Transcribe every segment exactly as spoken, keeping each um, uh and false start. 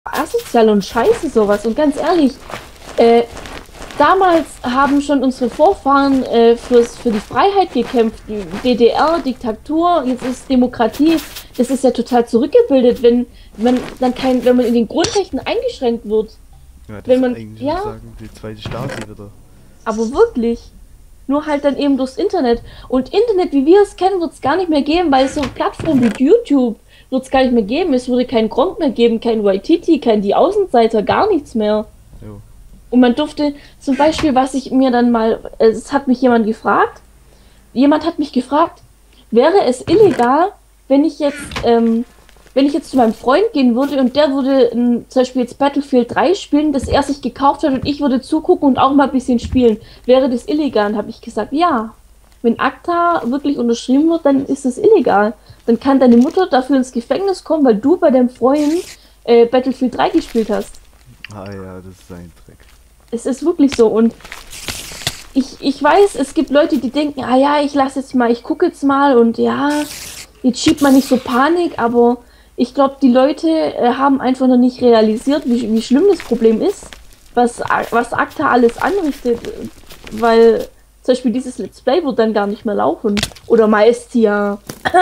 asozial und scheiße sowas. Und ganz ehrlich, äh, damals haben schon unsere Vorfahren äh, fürs, für die Freiheit gekämpft. Die D D R, Diktatur, jetzt ist Demokratie. Das ist ja total zurückgebildet, wenn man dann kein, wenn man in den Grundrechten eingeschränkt wird. Ja, das wenn man, ist eigentlich ja, sagen, die zweite Stasi wieder. aber wirklich. Nur halt dann eben durchs Internet. Und Internet, wie wir es kennen, wird es gar nicht mehr geben, weil so Plattformen wie YouTube wird es gar nicht mehr geben. Es würde keinen Grund mehr geben, kein Y T T, kein Die Außenseiter, gar nichts mehr. Jo. Und man durfte zum Beispiel, was ich mir dann mal, es hat mich jemand gefragt, jemand hat mich gefragt, wäre es illegal, wenn ich jetzt, ähm, wenn ich jetzt zu meinem Freund gehen würde und der würde ähm, zum Beispiel jetzt Battlefield drei spielen, das er sich gekauft hat und ich würde zugucken und auch mal ein bisschen spielen. Wäre das illegal? Und habe ich gesagt, ja. Wenn ACTA wirklich unterschrieben wird, dann ist es illegal. Dann kann deine Mutter dafür ins Gefängnis kommen, weil du bei deinem Freund äh, Battlefield drei gespielt hast. Ah ja, das ist ein Trick. Es ist wirklich so und ich, ich weiß, es gibt Leute, die denken, ah ja, ich lasse jetzt mal, ich gucke jetzt mal und ja, jetzt schiebt man nicht so Panik, aber ich glaube, die Leute äh, haben einfach noch nicht realisiert, wie, wie schlimm das Problem ist, was, was ACTA alles anrichtet, weil zum Beispiel dieses Let's Play wird dann gar nicht mehr laufen. Oder meist ja.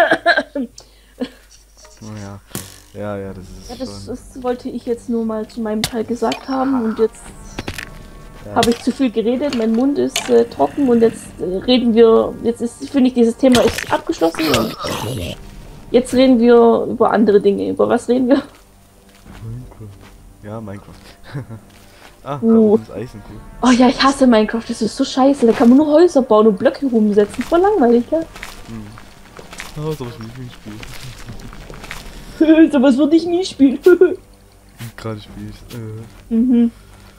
Oh ja. Ja, ja, das ist Ja, das, schon... das wollte ich jetzt nur mal zu meinem Teil gesagt haben und jetzt Ja. habe ich zu viel geredet, mein Mund ist äh, trocken und jetzt äh, reden wir, jetzt ist, finde ich, dieses Thema ist abgeschlossen und jetzt reden wir über andere Dinge. Über was reden wir? Minecraft. Ja, Minecraft. ah, Uh. das ist Eisenkuh. Oh ja, ich hasse Minecraft, das ist so scheiße, da kann man nur Häuser bauen und Blöcke rumsetzen, voll langweilig, ja? Hm. Oh, sowas will ich nicht spielen. So was würde ich nie spielen. Gerade spiele ich. Äh. Mhm.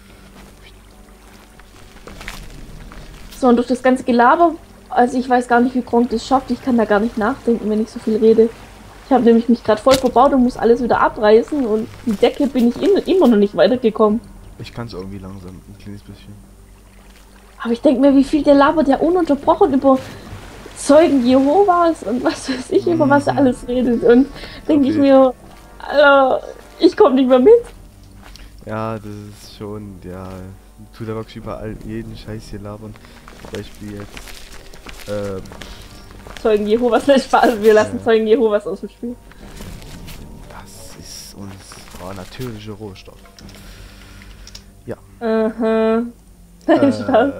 So, und durch das ganze Gelaber, also ich weiß gar nicht, wie Gronk das schafft, ich kann da gar nicht nachdenken, wenn ich so viel rede. Ich habe nämlich mich gerade voll verbaut und muss alles wieder abreißen und die Decke bin ich in, immer noch nicht weitergekommen. Ich kann es irgendwie langsam, ein kleines bisschen. Aber ich denke mir, wie viel der labert ja ununterbrochen über Zeugen Jehovas und was weiß ich, über was er alles redet. Und denke Okay. ich mir, Alter, ich komme nicht mehr mit. Ja, das ist schon, ja, tut er wirklich überall jeden Scheiß hier labern. Zum Beispiel jetzt, ähm, Zeugen Jehovas, nicht Spaß, wir lassen Ja. Zeugen Jehovas aus dem Spiel. das ist unser natürlicher Rohstoff. Ja. Aha. Äh, Spaß.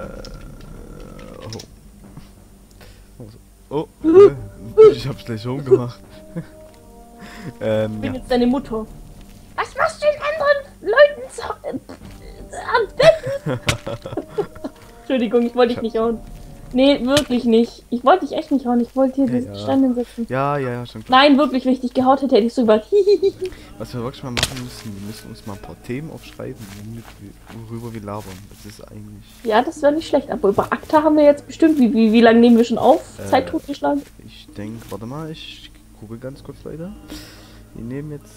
oh. Oh, äh, ich hab's gleich rumgemacht. ähm, Ich bin ja. jetzt deine Mutter. Was machst du den anderen Leuten so, äh, am Betten? Entschuldigung, ich wollte dich nicht hauen. Nee, wirklich nicht. Ich wollte dich echt nicht hauen. Ich wollte hier Ja, diesen ja. Stein hinsetzen. Ja, ja, ja, schon klar. Nein, wirklich, wenn ich dich gehaut hätte, hätte ich so über. Was wir wirklich mal machen müssen, wir müssen uns mal ein paar Themen aufschreiben, womit wir, worüber wir labern. Das ist eigentlich... Ja, das wäre nicht schlecht. Aber über ACTA haben wir jetzt bestimmt. Wie, wie, wie lange nehmen wir schon auf? Äh, Zeit totgeschlagen? Ich denke, warte mal, ich gucke ganz kurz weiter. Wir nehmen jetzt...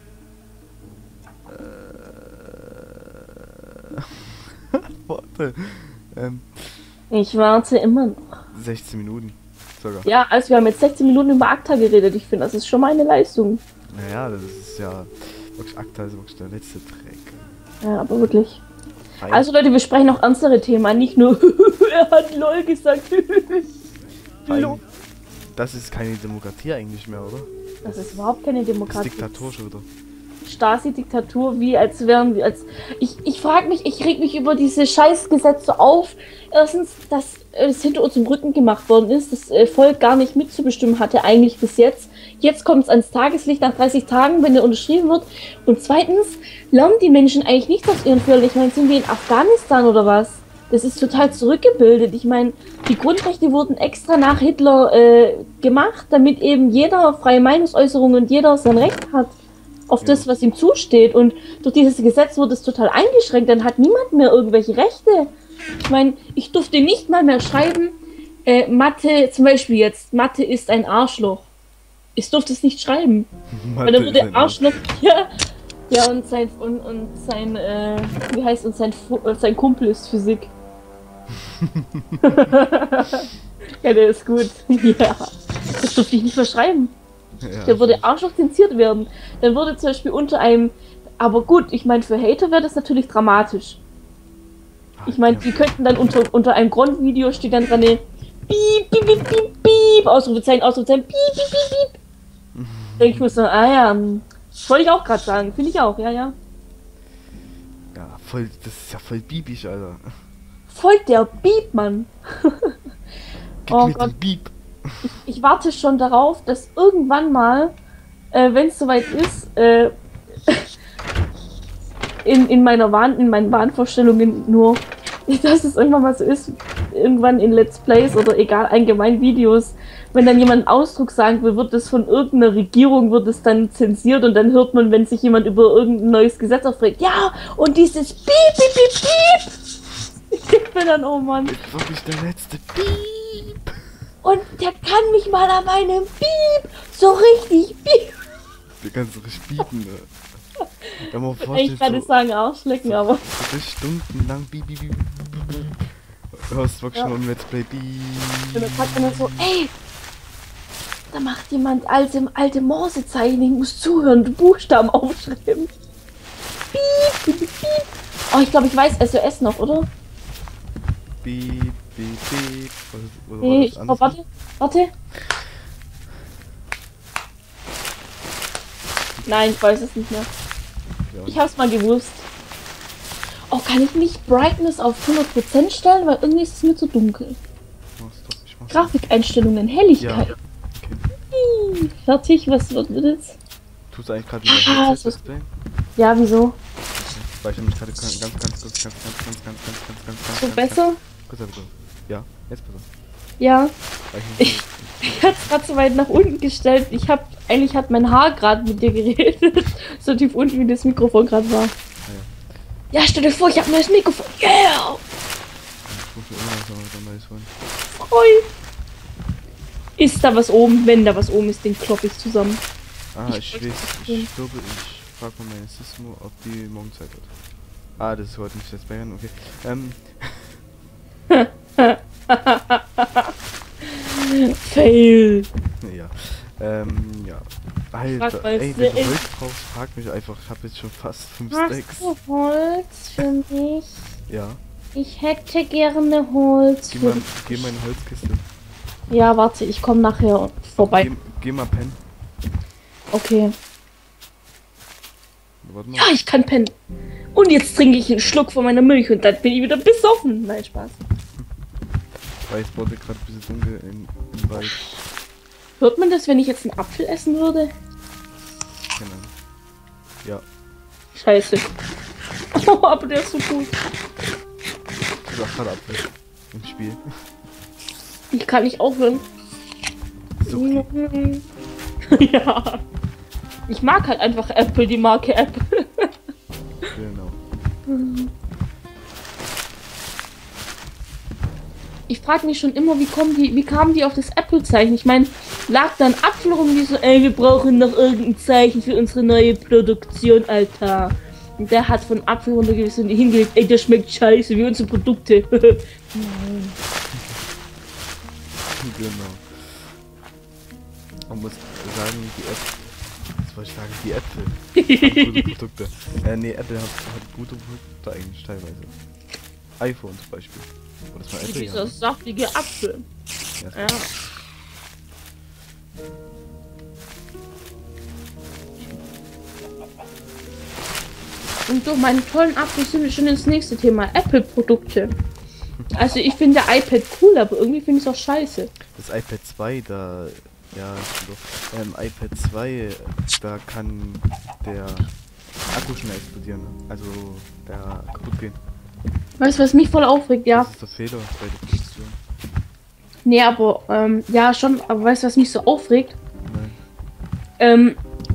Äh, warte. Ähm, Ich warte immer noch. sechzehn Minuten. Sogar. Ja, also wir haben jetzt sechzehn Minuten über ACTA geredet. Ich finde, das ist schon mal eine Leistung. Naja, das ist ja... Wirklich, ACTA ist wirklich der letzte Dreck. Ja, aber wirklich. Fein. Also Leute, wir sprechen auch ernstere Themen, nicht nur er hat LOL gesagt. Fein. LOL. Das ist keine Demokratie eigentlich mehr, oder? Das ist überhaupt keine Das ist Demokratie. Diktatur schon wieder. Stasi-Diktatur, wie als wären wir als. Ich, ich frage mich, ich reg mich über diese Scheißgesetze auf. Erstens, dass es hinter uns im Rücken gemacht worden ist, das äh, Volk gar nicht mitzubestimmen hatte, eigentlich bis jetzt. Jetzt kommt es ans Tageslicht nach dreißig Tagen, wenn der unterschrieben wird. Und zweitens, lernen die Menschen eigentlich nichts aus ihren Fehlern. Ich meine, sind wir in Afghanistan oder was? Das ist total zurückgebildet. Ich meine, die Grundrechte wurden extra nach Hitler äh, gemacht, damit eben jeder freie Meinungsäußerung und jeder sein Recht hat auf das, was ihm zusteht. Und durch dieses Gesetz wurde es total eingeschränkt. Dann hat niemand mehr irgendwelche Rechte. Ich meine, ich durfte nicht mal mehr schreiben, äh, Mathe, zum Beispiel jetzt, Mathe ist ein Arschloch. Ich durfte es nicht schreiben. Weil dann wurde Arschloch, ja, ja, und sein, und, und sein, äh, wie heißt, und sein, Fu- äh, sein Kumpel ist Physik. Ja, der ist gut. Ja, das durfte ich nicht mehr schreiben. Ja, Da würde Arschloch zensiert werden. Dann wurde zum Beispiel unter einem Aber gut, ich meine, für Hater wäre das natürlich dramatisch. Ich meine, die könnten dann unter, unter einem Grundvideo steht dann dran, piep, piep, piep, piep, piep, Ausrufezeichen, Ausrufezeichen, piep, piep, piep, piep. Denke ich mir so, ah ja, das wollte ich auch gerade sagen, finde ich auch, ja, ja. Ja, voll, das ist ja voll biebisch, Alter. Voll der Piep, Mann. Gib Oh mir Gott. den Piep. Ich, ich warte schon darauf, dass irgendwann mal, äh, wenn es soweit ist, äh, in, in meiner Wahn, in meinen Wahnvorstellungen nur, dass es irgendwann mal so ist, irgendwann in Let's Plays oder egal, allgemein Videos, wenn dann jemand einen Ausdruck sagen will, wird das von irgendeiner Regierung, wird es dann zensiert und dann hört man, wenn sich jemand über irgendein neues Gesetz aufregt, ja, und dieses Piep, Piep, Piep, Piep. Ich bin dann, oh Mann. Jetzt wirklich der letzte Piep. Und der kann mich mal an meinem Piep so richtig Piep. Der kann so richtig piepen, ne? Da mal Ich vorstellen, kann nicht so, sagen Arschlecken, so, aber... so drei Stunden lang piep, piep, piep, piep, piep. Hörst wirklich Ja. nur im Let's Play piep. Und dann sagt er so, ey, da macht jemand alte, alte Morsezeichen, ich muss zuhören, du Buchstaben aufschreiben. Piep, piep, piep. Oh, ich glaube, ich weiß S O S noch, oder? Piep, piep, piep. Oder, oder Nee, war ich, das oh, anders? warte, warte. Nein, ich weiß es nicht mehr. Ja. Ich hab's mal gewusst. Oh, kann ich nicht Brightness auf hundert Prozent stellen, weil irgendwie ist es mir zu dunkel. Mach's doch, ich mach's. Grafikeinstellungen, Ja, Helligkeit. okay. Ih, fertig, was wird das? Tust du eigentlich gerade mit Ah, deinem so- Headset-Display? Ja, wieso? Weil ich nämlich gerade ganz, ganz, ganz, ganz, ganz, ganz, ganz, ganz, ganz, ganz, ganz, ganz, So ganz, besser? Ganz, ganz, ja, jetzt besser. Ja. Weil ich nicht Ich hab's gerade so weit nach unten gestellt. Ich hab, eigentlich hat mein Haar gerade mit dir geredet. So tief unten, wie das Mikrofon gerade war. Ja, stell dir vor, ich hab ein neues Mikrofon. Yeah! ich muss mir immer noch so ein neues holen. Voll. Ist da was oben? Wenn da was oben ist, den klopp ich zusammen. Ah, Ich ich, wollte weiß, das ich sehen. glaube, ich frage mal meine Sismo, ob die morgen Zeit hat. Ah, das ist heute nicht das Bayern, okay. Ähm, Fail. ja. Ähm, ja. frag Alter, mal, ey, ist wenn du der- Holz brauchst, frag mich einfach. Ich habe jetzt schon fast fünf Hast Stacks. du Holz für mich? Ja. Ich hätte gerne Holz Geh für mal, dich. geh mal in die Holzkiste. Ja, warte, ich komme nachher vorbei. Geh, geh mal pennen. Okay. Warte mal. Ja, ich kann pennen. Und jetzt trinke ich einen Schluck von meiner Milch und dann bin ich wieder besoffen. Nein, Spaß. Weil es wurde gerade ein bisschen dunkel in, im Wald. Hört man das, wenn ich jetzt einen Apfel essen würde? Genau. Ja. Scheiße. Oh, aber der ist so gut. Ich sag gerade Apfel. Im Spiel. Ich kann nicht aufhören. So okay. Ja. Ich mag halt einfach Apple, die Marke Apple. Genau. Ich frage mich schon immer, wie kommen die, wie kamen die auf das Apple-Zeichen? Ich meine, lag da ein Apfel rum, die so, ey, wir brauchen noch irgendein Zeichen für unsere neue Produktion, Alter. Und der hat von Apfel runtergewiesen und hingelegt, ey, das schmeckt scheiße, wie unsere Produkte. Nein. Genau. Man muss sagen, die Äpfel. Was wollte ich sagen? Die Äpfel. haben gute Produkte. Äh, nee, Apple hat, hat gute Produkte eigentlich teilweise. iPhone zum Beispiel. Oder das war Apple, ja. Dieser Ne? saftige Apfel. Ja, das Ja. Und durch meinen tollen Apfel sind wir schon ins nächste Thema. Apple-Produkte. Also ich finde der iPad cool, aber irgendwie finde ich es auch scheiße. Das iPad zwei, da. Ja, stimmt doch. Ähm, iPad zwei, da kann der Akku schnell explodieren. Also, der kaputt gehen. Weißt du, was mich voll aufregt? Ja. Das ist der Fehler bei der Produktion. Nee, aber, ähm, ja schon, aber weißt du, was mich so aufregt? Nein. Ähm,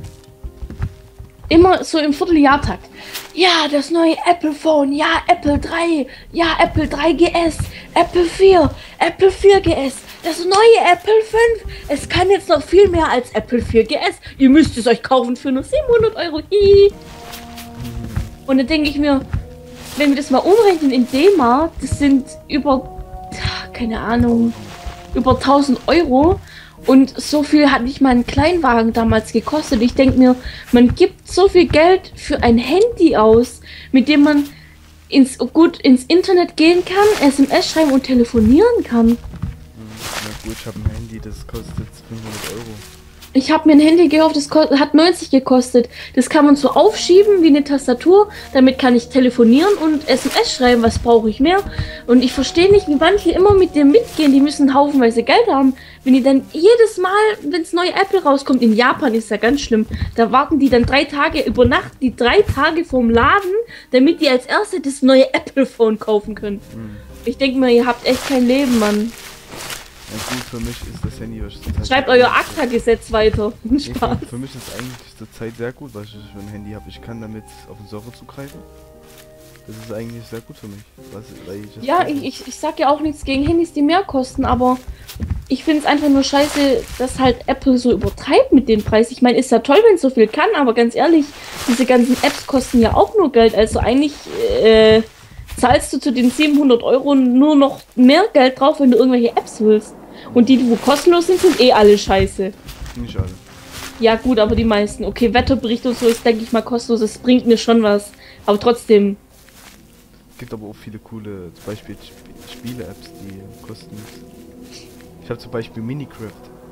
immer so im Vierteljahrtakt. Ja, das neue Apple Phone, ja, Apple drei, ja, Apple drei G S, Apple vier, Apple vier G S, das neue Apple fünf. Es kann jetzt noch viel mehr als Apple vier G S. Ihr müsst es euch kaufen für nur siebenhundert Euro. Hihi. Und dann denke ich mir, wenn wir das mal umrechnen in D-Mark, das sind über, keine Ahnung, über tausend Euro. Und so viel hat nicht mal ein Kleinwagen damals gekostet. Ich denke mir, man gibt so viel Geld für ein Handy aus, mit dem man ins, gut ins Internet gehen kann, S M S schreiben und telefonieren kann. Na gut, ich habe ein Handy, das kostet fünfhundert Euro. Ich habe mir ein Handy gekauft, das hat neunzig gekostet. Das kann man so aufschieben wie eine Tastatur. Damit kann ich telefonieren und S M S schreiben. Was brauche ich mehr? Und ich verstehe nicht, wie manche immer mit dem mitgehen. Die müssen haufenweise Geld haben. Wenn die dann jedes Mal, wenn das neue Apple rauskommt, in Japan ist ja ganz schlimm, da warten die dann drei Tage über Nacht, die drei Tage vorm Laden, damit die als Erste das neue Apple-Phone kaufen können. Hm. Ich denke mir, ihr habt echt kein Leben, Mann. Ja, gut, für mich ist das Handy, was ich zurzeit Schreibt euer ACTA-Gesetz weiter. Spaß. Für mich ist es eigentlich zur Zeit sehr gut, was ich für ein Handy habe. Ich kann damit auf den Server zugreifen. Das ist eigentlich sehr gut für mich. Was, weil ich ja, ich, ich, ich sag ja auch nichts gegen Handys, die mehr kosten, aber ich finde es einfach nur scheiße, dass halt Apple so übertreibt mit dem Preis. Ich meine, ist ja toll, wenn es so viel kann, aber ganz ehrlich, diese ganzen Apps kosten ja auch nur Geld. Also eigentlich äh, zahlst du zu den siebenhundert Euro nur noch mehr Geld drauf, wenn du irgendwelche Apps willst. Und die, die wo kostenlos sind, sind eh alle scheiße. Nicht alle. Ja gut, aber die meisten. Okay, Wetterbericht und so ist, denke ich mal, kostenlos. Das bringt mir schon was. Aber trotzdem. Es gibt aber auch viele coole, zum Beispiel Sp Spiele-Apps, die kosten. Ich habe zum Beispiel Minecraft.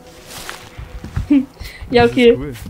Ja, okay. Das ist cool.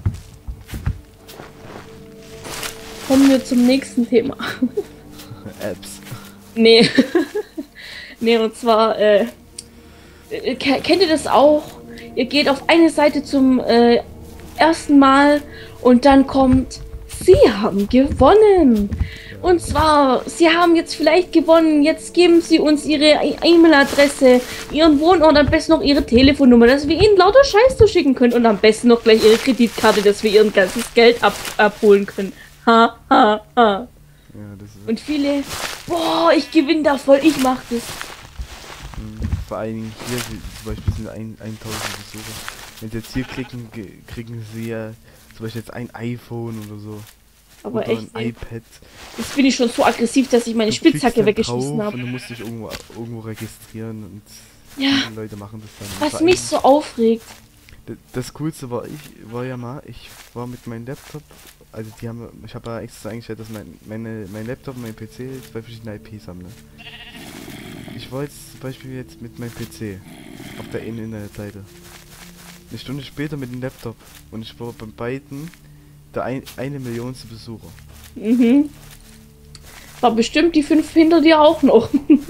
Kommen wir zum nächsten Thema. Apps. Nee. Nee, und zwar, äh, kennt ihr das auch? Ihr geht auf eine Seite zum äh, ersten Mal und dann kommt, Sie haben gewonnen. Und zwar, Sie haben jetzt vielleicht gewonnen, jetzt geben Sie uns Ihre E-Mail-Adresse, Ihren Wohnort, am besten noch Ihre Telefonnummer, dass wir Ihnen lauter Scheiß zuschicken können und am besten noch gleich Ihre Kreditkarte, dass wir Ihr ganzes Geld ab abholen können. Ha, ha, ha. Ja, das ist und viele, boah, ich gewinne da voll, ich mach das. Vor allen Dingen hier, zum Beispiel sind ein, tausend Besucher. Wenn Sie jetzt hier klicken, kriegen Sie ja zum Beispiel jetzt ein iPhone oder so. Aber oder echt, ein iPad. Jetzt bin ich schon so aggressiv, dass ich meine du Spitzhacke weggeschmissen habe. Und du musst dich irgendwo, irgendwo registrieren und ja. Die Leute machen das dann. Was mich so aufregt. Das Coolste war, ich war ja mal, ich war mit meinem Laptop, also die haben, ich habe ja extra eingestellt, dass mein, meine, mein Laptop und mein P C zwei verschiedene I Ps haben. Ne? Ich war jetzt zum Beispiel jetzt mit meinem P C auf der Internetseite. Eine Stunde später mit dem Laptop und ich war bei beiden der ein, eine Millionste Besucher. Mhm. War bestimmt die fünf hinter dir auch noch.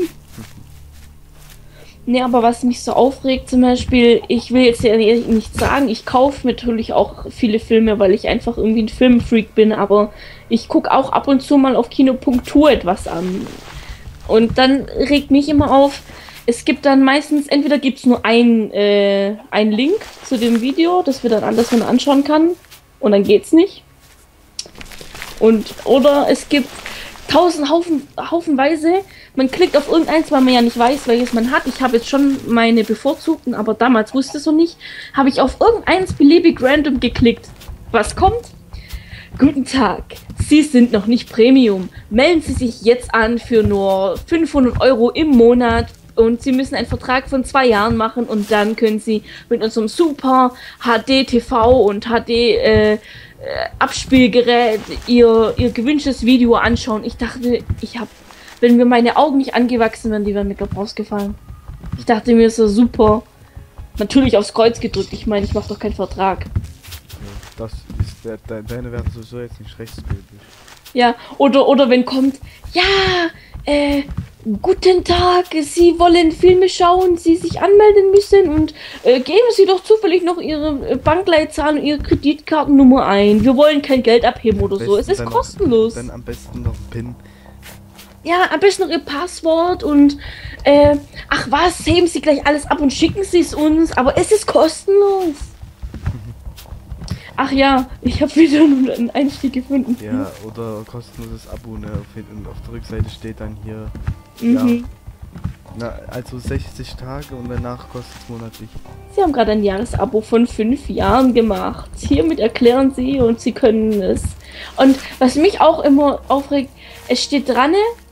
Ne, aber was mich so aufregt zum Beispiel, ich will jetzt ja nicht sagen, ich kaufe natürlich auch viele Filme, weil ich einfach irgendwie ein Filmfreak bin, aber ich gucke auch ab und zu mal auf Kino.tour etwas an. Und dann regt mich immer auf, es gibt dann meistens, entweder gibt es nur ein, äh, einen Link zu dem Video, das wir dann an, das man anschauen kann, und dann geht's nicht. Und, oder es gibt tausend Haufen, haufenweise, man klickt auf irgendeins, weil man ja nicht weiß, welches man hat. Ich habe jetzt schon meine bevorzugten, aber damals wusste ich es noch nicht. Habe ich auf irgendeins beliebig random geklickt. Was kommt? Guten Tag, Sie sind noch nicht Premium. Melden Sie sich jetzt an für nur fünfhundert Euro im Monat und Sie müssen einen Vertrag von zwei Jahren machen und dann können Sie mit unserem super H D T V und H D äh, Abspielgerät ihr, ihr gewünschtes Video anschauen. Ich dachte, ich habe, wenn mir meine Augen nicht angewachsen wären, die wären mir glaub rausgefallen. Ich dachte mir so super. Natürlich aufs Kreuz gedrückt. Ich meine, ich mache doch keinen Vertrag. Das ist der, der, deine wäre sowieso jetzt nicht rechtsgültig. Ja, oder oder wenn kommt, ja, äh, guten Tag, Sie wollen Filme schauen, Sie sich anmelden müssen und äh, geben Sie doch zufällig noch Ihre Bankleitzahl und Ihre Kreditkartennummer ein. Wir wollen kein Geld abheben oder so. Es ist kostenlos. Noch, dann am besten noch PIN. Ja, am besten noch Ihr Passwort und äh, ach was, heben Sie gleich alles ab und schicken Sie es uns, aber es ist kostenlos. Ach ja, ich habe wieder einen Einstieg gefunden. Ja, oder kostenloses Abo, ne? Auf, auf der Rückseite steht dann hier. Mhm. Ja. Na, also sechzig Tage und danach kostet es monatlich. Sie haben gerade ein Jahresabo von fünf Jahren gemacht. Hiermit erklären Sie und Sie können es. Und was mich auch immer aufregt, es steht dran,